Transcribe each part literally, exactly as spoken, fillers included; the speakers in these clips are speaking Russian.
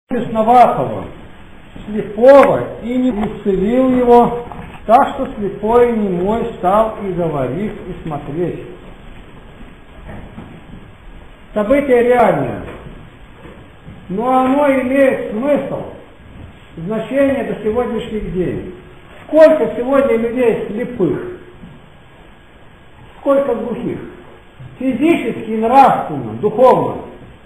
бесноватого, слепого, и не исцелил его, так что слепой и немой стал и говорить, и смотреть. Событие реальное, но оно имеет смысл, значение до сегодняшних дней. Сколько сегодня людей слепых, сколько глухих, физически, нравственно, духовно.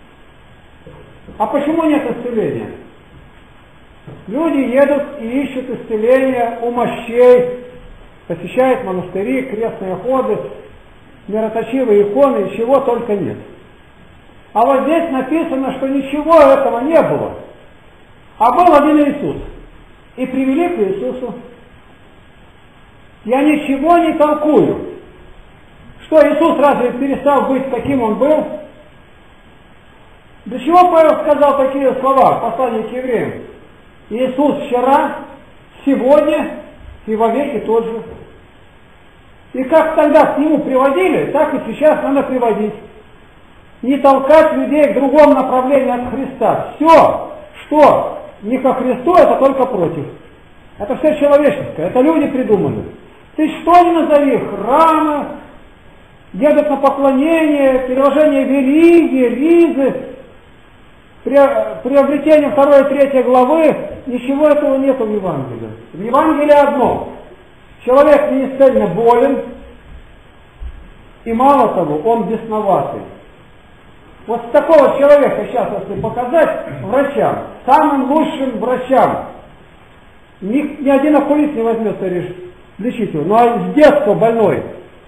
А почему нет исцеления? Люди едут и ищут исцеления у мощей, посещают монастыри, крестные ходы, мироточивые иконы, и чего только нет. А вот здесь написано, что ничего этого не было. А был один Иисус. И привели к Иисусу. Я ничего не толкую. Что, Иисус разве перестал быть, каким он был? Для чего Павел сказал такие слова в послании к евреям? Иисус вчера, сегодня и вовеки тот же. И как тогда к Нему приводили, так и сейчас надо приводить. Не толкать людей к другому направлению от Христа. Все, что не ко Христу, это только против. Это все человеческое, это люди придумали. Ты что ни назови, храмы, едут на поклонение, переложение религии, ризы, приобретение второй и третьей главы, ничего этого нет в Евангелии. В Евангелии одно. Человек неисцельно болен, и мало того, он бесноватый. Вот такого человека сейчас, если показать врачам, самым лучшим врачам, ни, ни один окулист не возьмется лечить его, ну а с детства больной.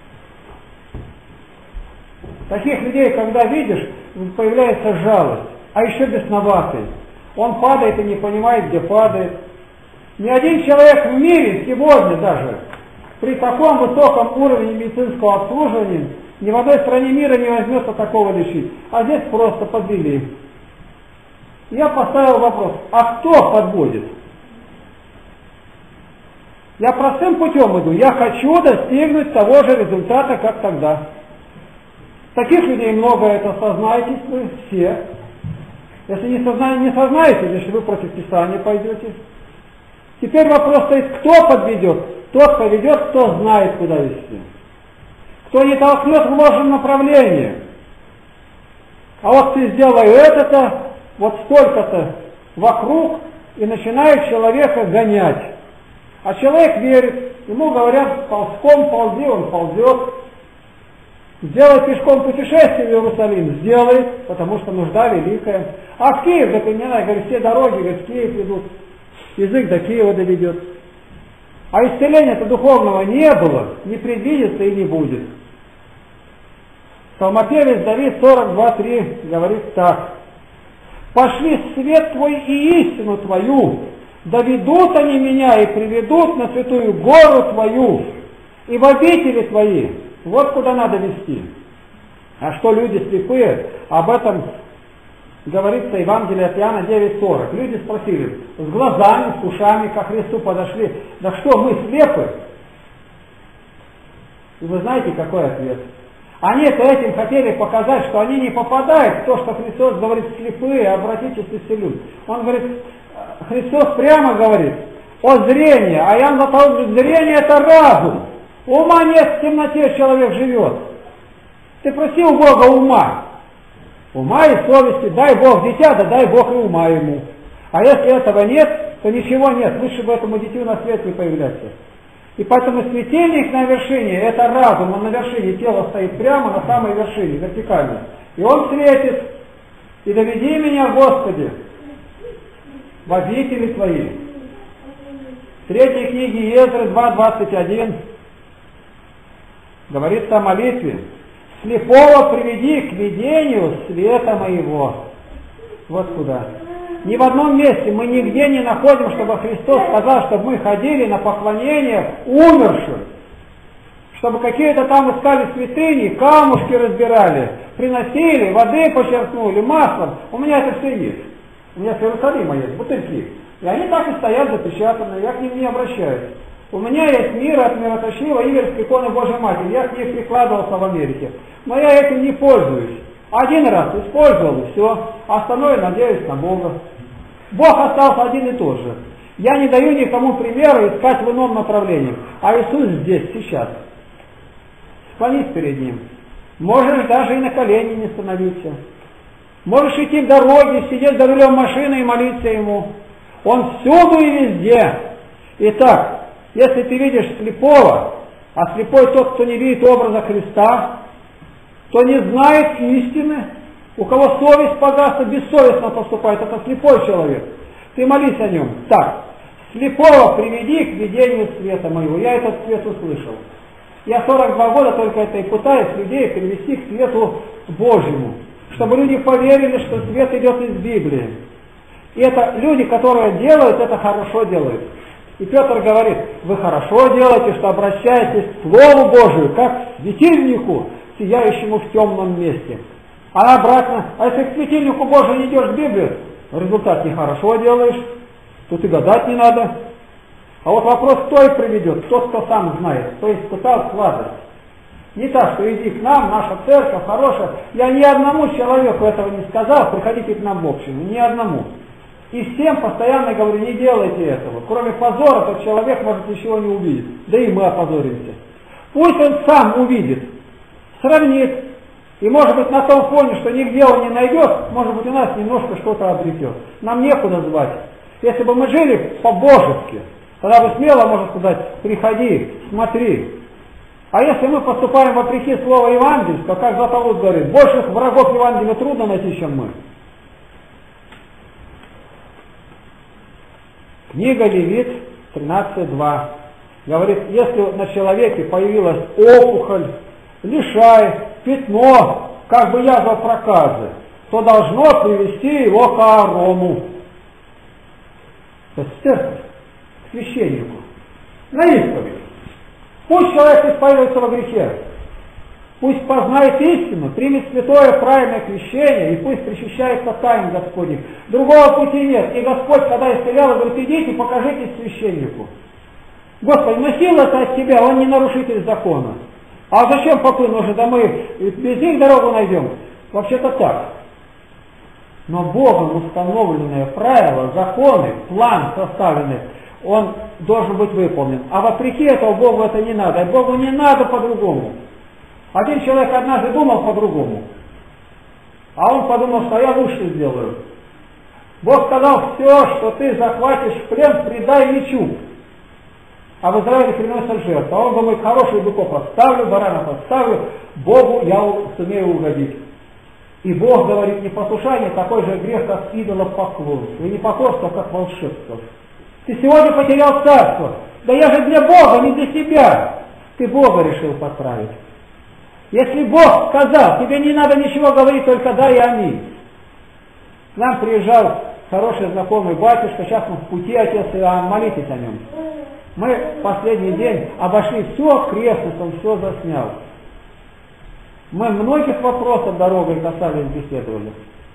Таких людей, когда видишь, появляется жалость. А еще бесноватый. Он падает и не понимает, где падает. Ни один человек в мире сегодня даже при таком высоком уровне медицинского обслуживания ни в одной стране мира не возьмется такого лечить. А здесь просто подвели. Я поставил вопрос, а кто подводит? Я простым путем иду. Я хочу достигнуть того же результата, как тогда. Таких людей много, это сознаетесь вы все. Если не, созна... не сознаете, если вы против Писания пойдете. Теперь вопрос стоит, кто подведет? Тот поведет, кто знает, куда вести. Кто не толкнет в ложном направлении. А вот ты сделай это-то, вот столько-то вокруг, и начинает человека гонять. А человек верит, ему говорят, ползком ползи, он ползет. Сделай пешком путешествие в Иерусалим, сделай, потому что нужда великая. А в Киев, так не надо, говорит, все дороги, говорит, в Киев идут, язык до Киева доведет. А исцеления-то духовного не было, не предвидится и не будет. Псалмопевец Давид сорок два три говорит так. «Пошли свет твой и истину твою, доведут они меня и приведут на святую гору твою, и в обители твои». Вот куда надо вести. А что люди слепые, об этом говорится Евангелие от Иоанна девять сорок. Люди спросили, с глазами, с ушами ко Христу подошли, да что, мы слепы? И вы знаете, какой ответ? Они-то этим хотели показать, что они не попадают в то, что Христос говорит, слепые, обратитесь и исцелют. Он говорит, Христос прямо говорит о зрении, а Иоанн говорит, зрение это разум. Ума нет, в темноте человек живет. Ты проси у Бога ума. Ума и совести. Дай Бог дитя, да дай Бог и ума ему. А если этого нет, то ничего нет. Лучше бы этому дитю на свет не появляться. И поэтому светильник на вершине, это разум, он на вершине, тело стоит прямо на самой вершине, вертикально. И он светит. И доведи меня, Господи, в обители Твои. В третьей книге Езры два двадцать один. Говорится о молитве. Слепого приведи к видению света моего. Вот куда. Ни в одном месте мы нигде не находим, чтобы Христос сказал, чтобы мы ходили на поклонение умершим. Чтобы какие-то там искали святыни, камушки разбирали, приносили, воды почерпнули, маслом. У меня это все есть. У меня с Иерусалима есть, бутыльки. И они так и стоят запечатанные, я к ним не обращаюсь. У меня есть мир от мироточива Иверской иконы Божьей Матери. Я к ней прикладывался в Америке. Но я этим не пользуюсь. Один раз использовал, и все. Остальное надеюсь на Бога. Бог остался один и тот же. Я не даю никому примера искать в ином направлении. А Иисус здесь, сейчас. Склонись перед Ним. Можешь даже и на колени не становиться. Можешь идти в дороге, сидеть за рулем машины и молиться Ему. Он всюду и везде. Итак, если ты видишь слепого, а слепой тот, кто не видит образа Христа, то не знает истины, у кого совесть погасла, бессовестно поступает, это слепой человек. Ты молись о нем. Так, слепого приведи к видению света моего. Я этот свет услышал. Я сорок два года только это и пытаюсь людей привести к свету Божьему, чтобы люди поверили, что свет идет из Библии. И это люди, которые делают, это хорошо делают. И Петр говорит, вы хорошо делаете, что обращаетесь к Слову Божию, как к светильнику, сияющему в темном месте. А обратно, а если к светильнику Божию не идешь в Библию, результат нехорошо делаешь, тут и гадать не надо. А вот вопрос, кто и приведет, тот, кто сам знает, кто испытал сладость. Не так, что иди к нам, наша церковь хорошая. Я ни одному человеку этого не сказал, приходите к нам в общину, ни одному. И всем постоянно говорю, не делайте этого. Кроме позора, тот человек может ничего не увидеть. Да и мы опозоримся. Пусть он сам увидит, сравнит. И может быть на том фоне, что нигде он не найдет, может быть у нас немножко что-то обретет. Нам некуда звать. Если бы мы жили по-божески, тогда бы смело можно сказать, приходи, смотри. А если мы поступаем вопреки слова евангельского, как Златоуст говорит, больших врагов Евангелия трудно найти, чем мы. Книга Левит тринадцать два говорит, если на человеке появилась опухоль, лишай, пятно, как бы язва проказы, то должно привести его к Аарому. То есть в церковь, к священнику, на исповедь. Пусть человек исповедуется во грехе, пусть познает истину, примет святое правильное крещение и пусть причащается тайн Господних. Другого пути нет. И Господь, когда исцелял, говорит, идите, покажитесь священнику. Господи, но сила-то от Тебя, он не нарушитель закона. А зачем попы нужны? Да мы без них дорогу найдем. Вообще-то так. Но Богом установленные правила, законы, план составленный, он должен быть выполнен. А вопреки этого Богу это не надо. И Богу не надо по-другому. Один человек однажды думал по-другому. А он подумал, что я лучше сделаю. Бог сказал, все, что ты захватишь в плен, предай мечу. А в Израиле приносят жертву. А он думает, хороших быков оставлю, баранов оставлю, Богу я сумею угодить. И Бог говорит, непослушание такой же грех, как идолопоклонство. И не покорство, как волшебство. Ты сегодня потерял царство. Да я же для Бога, не для себя. Ты Бога решил подправить. Если Бог сказал, тебе не надо ничего говорить, только да и аминь. К нам приезжал хороший знакомый батюшка, сейчас он в пути, отец Иоанн, молитесь о нем. Мы последний день обошли все окрестность, он все заснял. Мы многих вопросов дорогой касались, беседовали.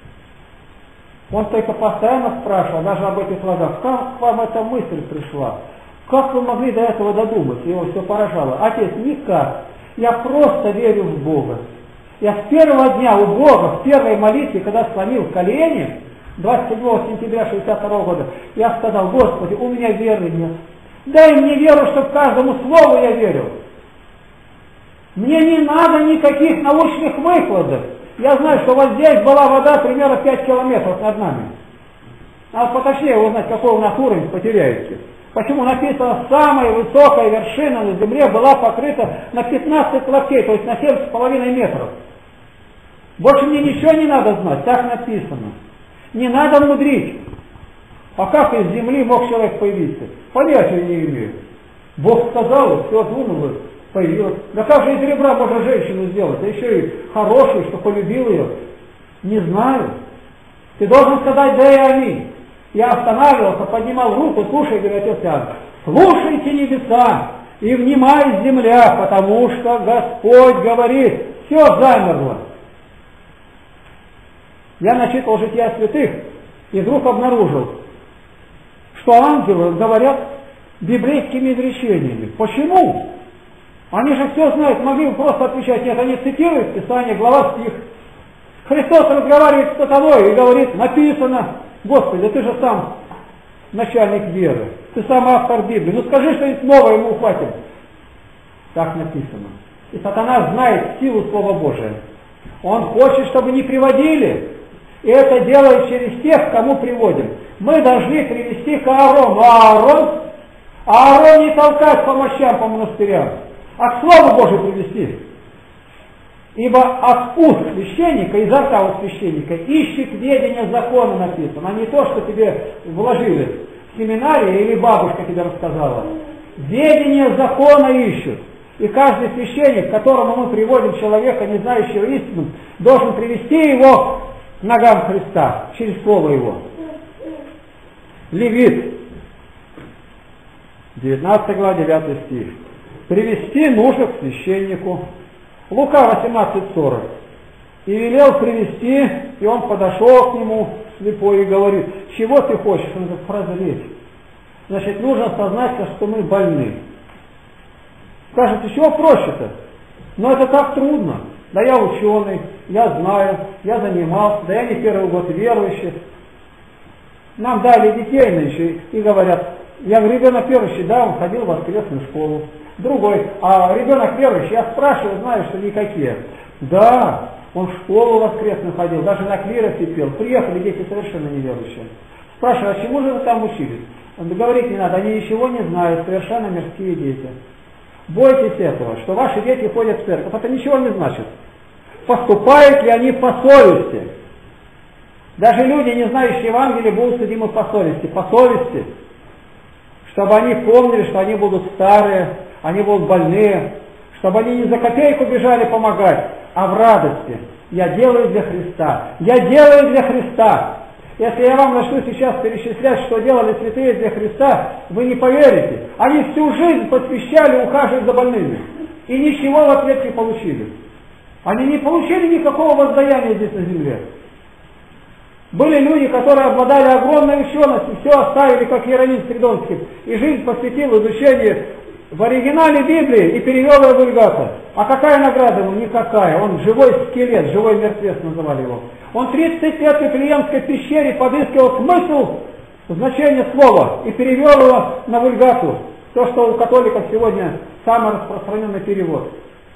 Он только постоянно спрашивал, даже об этих глазах, как к вам эта мысль пришла? Как вы могли до этого додуматься? Его все поражало. Отец, никак. Я просто верю в Бога. Я с первого дня у Бога, в первой молитве, когда склонил колени, двадцать седьмого сентября шестьдесят второго года, я сказал, Господи, у меня веры нет. Дай мне веру, чтобы каждому слову я верил. Мне не надо никаких научных выкладов. Я знаю, что вот здесь была вода примерно пять километров над нами. Надо поточнее узнать, какой у нас уровень, потеряете. Почему написано, самая высокая вершина на земле была покрыта на пятнадцать локтей, то есть на семь с половиной метров. Больше мне ничего не надо знать, так написано. Не надо мудрить. А как из земли мог человек появиться? Понятия не имею. Бог сказал, все думал, появилось. Да как же из ребра можно женщину сделать? Да еще и хорошую, что полюбил ее. Не знаю. Ты должен сказать да и аминь. Я останавливался, поднимал руку, слушай, говорит отец Иоанн, слушайте небеса и внимай земля, потому что Господь говорит, все замерло. Я начитал жития святых и вдруг обнаружил, что ангелы говорят библейскими изречениями. Почему? Они же все знают, могли бы просто отвечать, нет, они цитируют Писание, глава стих. Христос разговаривает с сатаной и говорит, написано, Господи, ты же сам начальник веры, ты сам автор Библии, ну скажи что-нибудь новое, ему ухватим. Так написано. И сатана знает силу Слова Божия. Он хочет, чтобы не приводили. И это делает через тех, кому приводим. Мы должны привести к Аарону. А Аарон, Аарон не толкать по мощам, по монастырям, а к Слову Божию привести. Ибо от уст священника, изо рта у священника, ищет ведение закона написано, а не то, что тебе вложили в семинарии или бабушка тебе рассказала. Ведение закона ищут. И каждый священник, к которому мы приводим человека, не знающего истину, должен привести его к ногам Христа, через Слово Его. Левит, девятнадцатая глава, девятый стих. Привести нужно к священнику. Лука восемнадцать сорок. И велел привести, и он подошел к нему слепой и говорит: чего ты хочешь? Он говорит: прозреть. Значит, нужно осознать, что мы больны. Скажете, чего проще-то? Но это так трудно. Да я ученый, я знаю, я занимался, да я не первый год верующий. Нам дали детей нынче и говорят, я говорю, ребенок верующий, да, он ходил в воскресную школу. Другой, а ребенок верующий, я спрашиваю, знаю, что никакие. Да, он в школу воскресную ходил, даже на клиросе пел. Приехали дети совершенно неверующие. Спрашиваю, а чему же вы там учились? Он говорит, не надо, они ничего не знают, совершенно мирские дети. Бойтесь этого, что ваши дети ходят в церковь. Это ничего не значит. Поступают ли они по совести? Даже люди, не знающие Евангелия, будут судимы по совести. По совести. Чтобы они помнили, что они будут старые, они будут больные. Чтобы они не за копейку бежали помогать, а в радости. Я делаю для Христа. Я делаю для Христа. Если я вам начну сейчас перечислять, что делали святые для Христа, вы не поверите. Они всю жизнь посвящали ухаживать за больными. И ничего в ответ не получили. Они не получили никакого воздаяния здесь на земле. Были люди, которые обладали огромной ученостью, все оставили, как Иероним Стридонский, и жизнь посвятил изучению в оригинале Библии и перевел ее в вульгата. А какая награда ему? Никакая. Он живой скелет, живой мертвец называли его. Он тридцать лет в Вифлеемской пещере подыскивал смысл, значение слова и перевел его на вульгату. То, что у католиков сегодня самый распространенный перевод.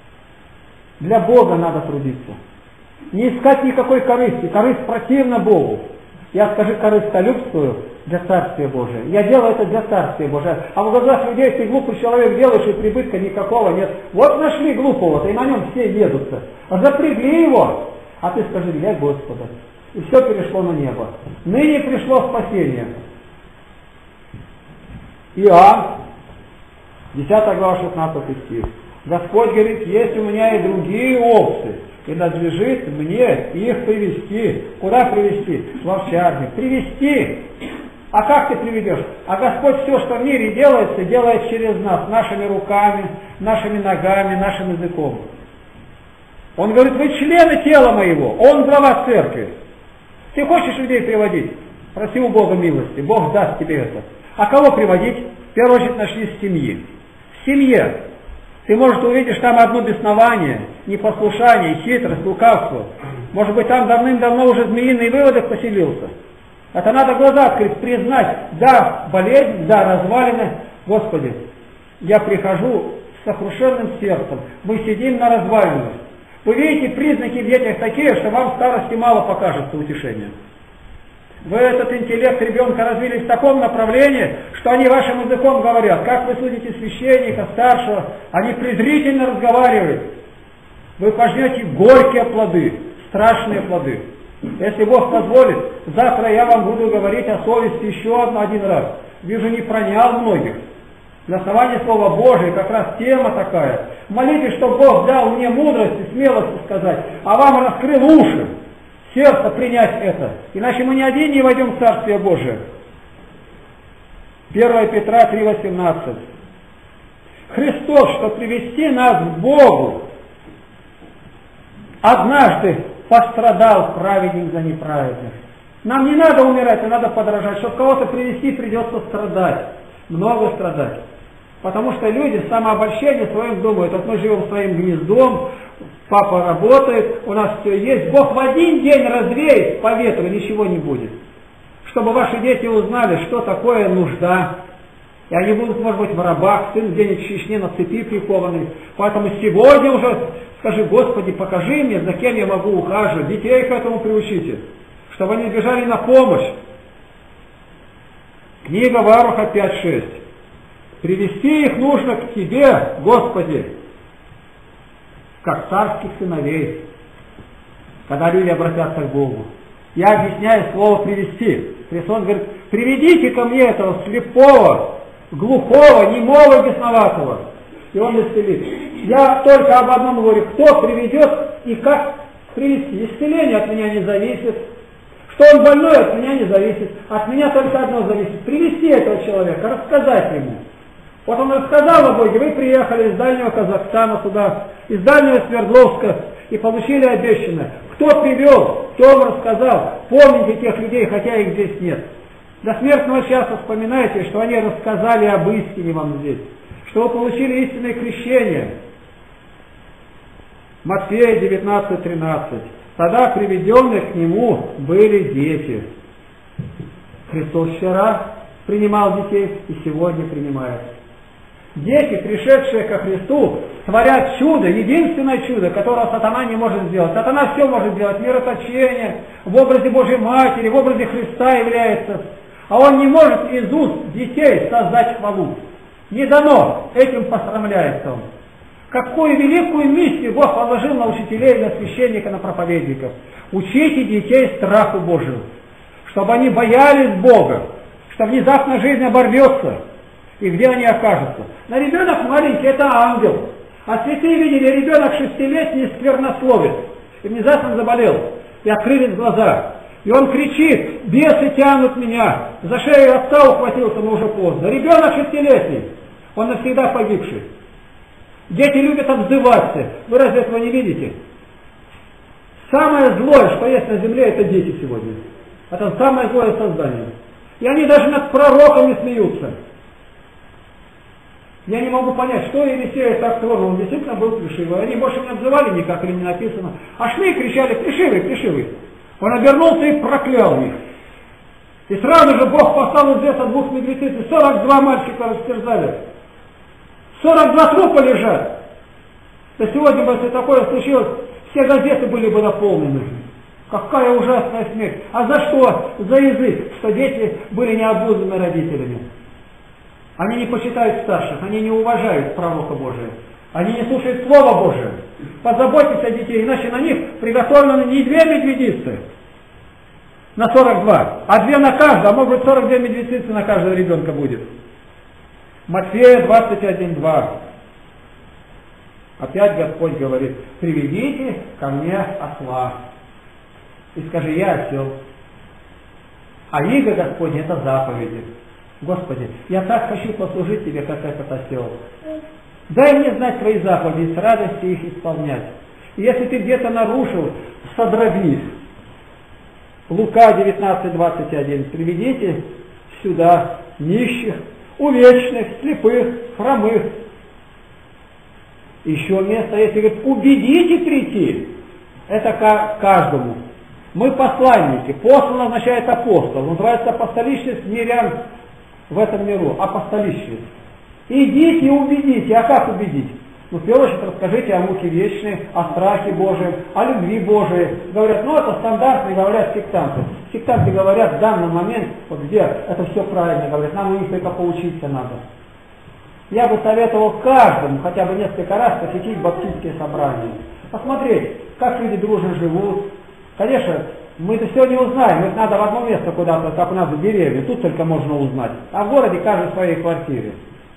Для Бога надо трудиться. Не искать никакой корысти. Корысть противна Богу. Я, скажи, корыстолюбствую для Царствия Божия. Я делаю это для Царствия Божия. А в глазах людей ты глупый человек делаешь, и прибытка никакого нет. Вот нашли глупого-то, и на нем все едутся. А запрягли его. А ты скажи, для Господа. И все перешло на небо. Ныне пришло спасение. Иоанн, десятая глава, шестнадцатый стих. Господь говорит, есть у меня и другие овцы, и надлежит мне их привести. Куда привести? В овчарник. Привести. А как ты приведешь? А Господь все, что в мире делается, делает через нас, нашими руками, нашими ногами, нашим языком. Он говорит, вы члены тела моего, он глава церкви. Ты хочешь людей приводить? Проси у Бога милости, Бог даст тебе это. А кого приводить? В первую очередь начни с семьи. В семье. Ты, может, увидишь там одно беснование, непослушание, хитрость, лукавство. Может быть, там давным-давно уже змеиный выводок поселился. Это надо глаза открыть, признать, да, болезнь, да, развалины. Господи, я прихожу с сокрушенным сердцем. Мы сидим на развалинах. Вы видите, признаки в детях такие, что вам в старости мало покажется утешения. Вы этот интеллект ребенка развили в таком направлении, что они вашим языком говорят. Как вы судите священника, старшего, они презрительно разговаривают. Вы пожнете горькие плоды, страшные плоды. Если Бог позволит, завтра я вам буду говорить о совести еще один раз. Вижу, не пронял многих. На основании Слова Божия как раз тема такая. Молитесь, чтобы Бог дал мне мудрость и смелость сказать, а вам раскрыл уши, сердце принять это. Иначе мы ни один не войдем в Царствие Божие. первое Петра три восемнадцать. Христос, чтобы привести нас к Богу, однажды пострадал праведник за неправедных. Нам не надо умирать, а надо подражать. Чтобы кого-то привести, придется страдать. Много страдать. Потому что люди в самообольщении своим думают, вот мы живем своим гнездом, папа работает, у нас все есть. Бог в один день развеет по ветру, ничего не будет. чтобы ваши дети узнали, что такое нужда. И они будут, может быть, в рабах, сын где-нибудь в Чечне на цепи прикованный. Поэтому сегодня уже скажи: Господи, покажи мне, за кем я могу ухаживать. Детей к этому приучите, чтобы они бежали на помощь. Книга Варуха пять шесть. Привести их нужно к Тебе, Господи, как царских сыновей, когда люди обратятся к Богу. Я объясняю слово «привести». Христос говорит: приведите ко мне этого слепого, глухого, немого, бесноватого, и он исцелит. Я только об одном говорю: кто приведет и как привести. Исцеление от меня не зависит. Что он больной, от меня не зависит. От меня только одно зависит: привести этого человека, рассказать ему. Вот он рассказал о Боге: вы приехали из дальнего Казахстана сюда, из дальнего Свердловска, и получили обещанное. Кто привел, кто вам рассказал. Помните тех людей, хотя их здесь нет. До смертного часа вспоминайте, что они рассказали об истине вам здесь, что вы получили истинное крещение. Матфея девятнадцать тринадцать. Тогда приведенные к нему были дети. Христос вчера принимал детей и сегодня принимает. Дети, пришедшие ко Христу, творят чудо, единственное чудо, которое сатана не может сделать. Сатана все может сделать: мироточение, в образе Божьей Матери, в образе Христа является. А он не может из уст детей создать хвалу. Не дано, этим посрамляется он. Какую великую миссию Бог положил на учителей, на священника, на проповедников. Учите детей страху Божию, чтобы они боялись Бога, что внезапно жизнь оборвется. И где они окажутся? На ребенок маленький — это ангел. А святые видели, ребенок шестилетний сквернословит. И внезапно заболел. И открылись глаза. И он кричит: бесы тянут меня. За шею отца ухватился, но уже поздно. Ребенок шестилетний. Он навсегда погибший. Дети любят обзываться. Вы разве этого не видите? Самое злое, что есть на земле, это дети сегодня. Это самое злое создание. И они даже над пророками смеются. Я не могу понять, что Елисея так тронул. Он действительно был плешивый. Они больше не обзывали никак, или не написано. А шли и кричали: плешивый, плешивый. Он обернулся и проклял их. И сразу же Бог послал из леса двух мертвецов, и сорок два мальчика растерзали. сорок два трупа лежат. Да сегодня бы, если такое случилось, все газеты были бы наполнены. Какая ужасная смерть. А за что? За язык, что дети были необузаны родителями. Они не почитают старших, они не уважают пророка Божия. Они не слушают Слово Божие. Позаботьтесь о детей, иначе на них приготовлены не две медведицы на сорок два, а две на каждого, а может быть сорок две медведицы на каждого ребенка будет. Матфея двадцать один два. Опять Господь говорит: приведите ко мне осла. И скажи: я осел. А иго Господне — это заповеди. Господи, я так хочу послужить Тебе, как этот осел. Дай мне знать Твои заповеди, с радостью их исполнять. И если Ты где-то нарушил, содрогнись. Лука девятнадцать двадцать один. Приведите сюда нищих, увечных, слепых, хромых. Еще место, если говорит: убедите прийти. Это каждому. Мы посланники. Послан означает апостол. Называется апостоличность мирян в этом миру. Апостоличность. Идите и убедите. А как убедить? Ну, в первую очередь, расскажите о муке вечной, о страхе Божьем, о любви Божией. Говорят: ну, это стандартно, говорят сектанты. Сектанты говорят в данный момент, вот где это все правильно, говорят, нам у них только поучиться надо. Я бы советовал каждому хотя бы несколько раз посетить баптистские собрания. Посмотреть, как люди дружно живут. Конечно, мы это все не узнаем, это надо в одно место куда-то, как у нас в деревне, тут только можно узнать. А в городе каждый в своей квартире.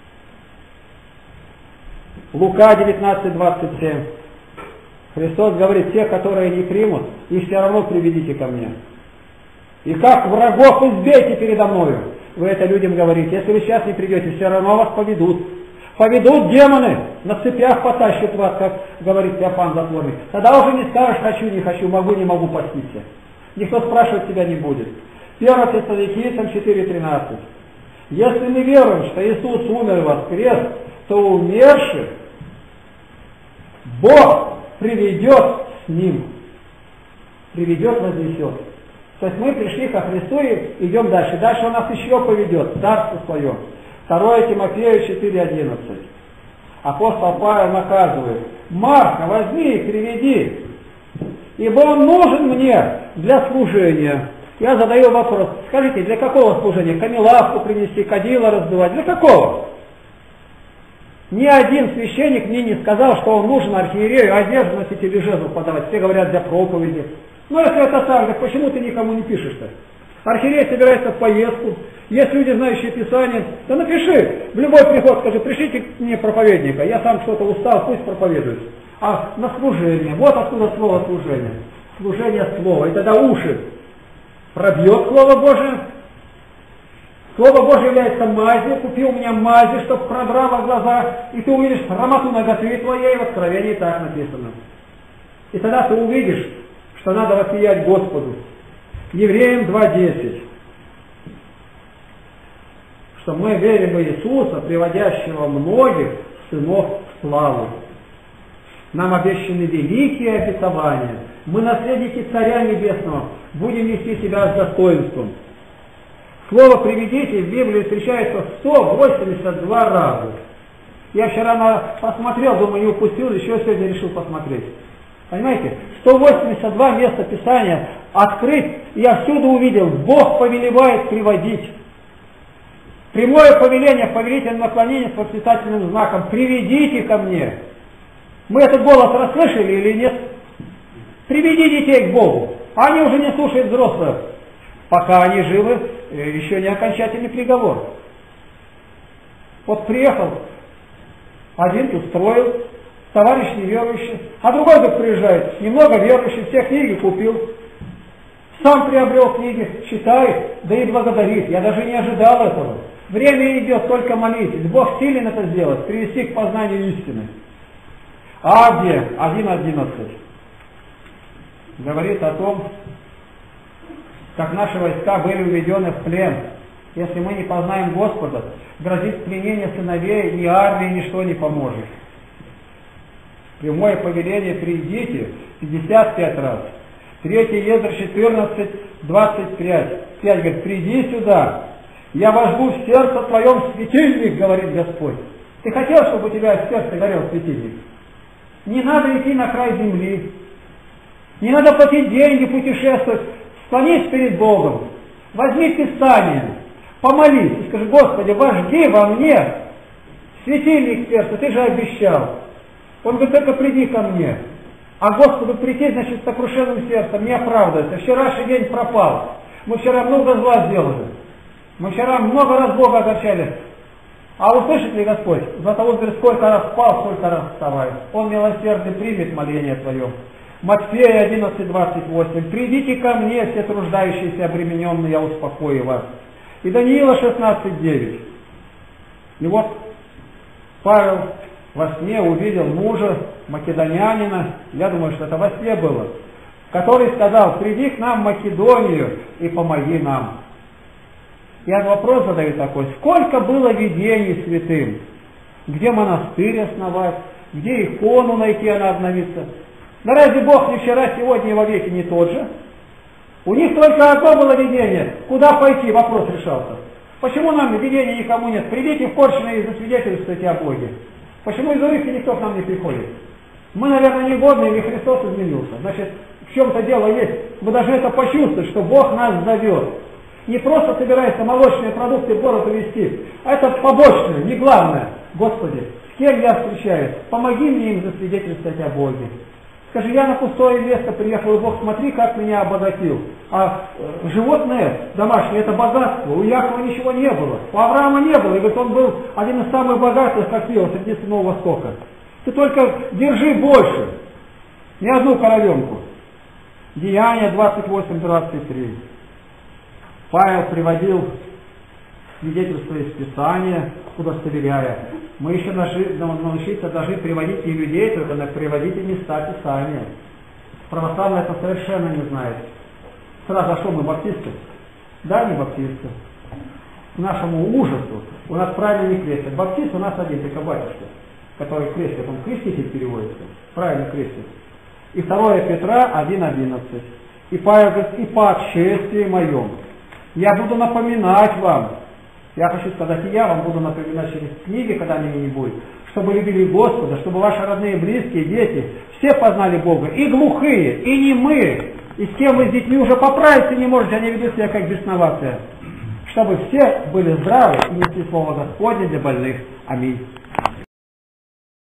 Лука девятнадцать двадцать семь. Христос говорит: те, которые не примут, их все равно приведите ко мне. И как врагов избейте передо мною. Вы это людям говорите: если вы сейчас не придете, все равно вас поведут. Поведут демоны, на цепях потащат вас, как говорит Иоанн Затворник. Тогда уже не скажешь: хочу, не хочу, могу, не могу поститься. Никто спрашивать тебя не будет. первое Фессалоникийцам четыре тринадцать. Если мы веруем, что Иисус умер и воскрес, то умерших Бог приведет с Ним. Приведет, вознесет. То есть мы пришли ко Христу и идем дальше. Дальше он нас еще поведет, царство свое. второе Тимофею четыре одиннадцать. Апостол Павел наказывает: Марка возьми и приведи, ибо он нужен мне для служения. Я задаю вопрос: скажите, для какого служения? Камелавку принести, кадила раздувать? Для какого? Ни один священник мне не сказал, что он нужен архиерею одежду носить или жезл подавать. Все говорят для проповеди. Ну если это так, так почему ты никому не пишешь-то? Архиерей собирается в поездку, есть люди, знающие Писание, да напиши, в любой приход скажи: пришлите мне проповедника, я сам что-то устал, пусть проповедует. А на служение, вот откуда слово служение. Служение слова, и тогда уши пробьет Слово Божие. Слово Божие является мазью, купи у меня мази, чтобы продрало глаза, и ты увидишь хромоту наготы твоей, в Откровении так написано. И тогда ты увидишь, что надо воссиять Господу. Евреям два десять. Что мы верим в Иисуса, приводящего многих сынов в славу. Нам обещаны великие обетования. Мы наследники Царя Небесного, будем вести себя с достоинством. Слово «приведите» в Библии встречается сто восемьдесят два раза. Я вчера на... посмотрел, думаю, не упустил, еще сегодня решил посмотреть. Понимаете? сто восемьдесят два места Писания открыть, и я всюду увидел: Бог повелевает приводить. Прямое повеление, повелительное наклонение с восклицательным знаком: приведите ко мне. Мы этот голос расслышали или нет? Приведи детей к Богу. Они уже не слушают взрослых. Пока они живы, еще не окончательный приговор. Вот приехал, один устроил, товарищ неверующий, а другой тут приезжает, немного верующий, все книги купил, сам приобрел книги, читает, да и благодарит. Я даже не ожидал этого. Время идет, только молитесь. Бог силен это сделать, привести к познанию истины. А где? один одиннадцать. Говорит о том, как наши войска были уведены в плен. Если мы не познаем Господа, грозит пленение сыновей, ни армии, ничто не поможет. Прямое повеление: придите, пятьдесят пять раз. третье Ездр четырнадцать двадцать пять. пять говорит: приди сюда, я вожгу в сердце твоем светильник, говорит Господь. Ты хотел, чтобы у тебя в сердце горел светильник? Не надо идти на край земли, не надо платить деньги, путешествовать. Склонись перед Богом, возьми Писание, помолись и скажи: Господи, вожги во мне светильник сердца, ты же обещал. Он говорит: только приди ко мне. А Господу прийти, значит, с сокрушенным сердцем не оправдывается. Вчерашний день пропал. Мы вчера много зла сделали. Мы вчера много раз Бога огорчали. А услышит ли Господь? Златоуст говорит: сколько раз спал, сколько раз вставай. Он милосердный примет моление твое. Матфея одиннадцать двадцать восемь. Придите ко мне, все труждающиеся, обремененные, я успокою вас. И Даниила шестнадцать девять. И вот Павел во сне увидел мужа, македонянина, я думаю, что это во сне было, который сказал: приди к нам в Македонию и помоги нам. Я вопрос задаю такой: сколько было видений святым? Где монастырь основать? Где икону найти, она обновится? Да разве Бог не вчера, сегодня и во веки не тот же? У них только одно было видение. Куда пойти? Вопрос решался. Почему нам видения никому нет? Придите в Корчино и засвидетельствуйте о Боге. Почему из Руси никто к нам не приходит? Мы, наверное, негодны, или Христос изменился. Значит, в чем-то дело есть. Мы должны это почувствовать, что Бог нас зовет. Не просто собирается молочные продукты в город увезти, а это побочное, не главное. Господи, с кем я встречаюсь? Помоги мне им засвидетельствовать о Боге. Скажи: я на пустое место приехал, и Бог, смотри, как меня обогатил. А э, животное домашнее — это богатство. У Якова ничего не было. У Авраама не было. И говорит, он был один из самых богатых, как пиво, среди Сынов Востока. Ты только держи больше. Не одну коровенку. Деяния двадцать восемь двадцать три. Павел приводил свидетельства из Писания, удостоверяя. Мы еще должны научиться должны приводить не людей, только приводить и места Писания. Православные это совершенно не знают. Сразу, а что мы, баптисты? Да, не баптисты. К нашему ужасу у нас правильно не крестят. Баптист у нас один, только батюшка, который крестит. Он креститель переводится. Правильно крестит. И второе Петра один одиннадцать. И по, и по отшествии моем я буду напоминать вам, я хочу сказать, и я вам буду напоминать через книги, когда меня не будет, чтобы любили Господа, чтобы ваши родные, близкие, дети, все познали Бога, и глухие, и немые, и с кем вы с детьми уже поправиться не можете, они ведут себя как бесноватые, чтобы все были здравы и несли слово Господне для больных. Аминь.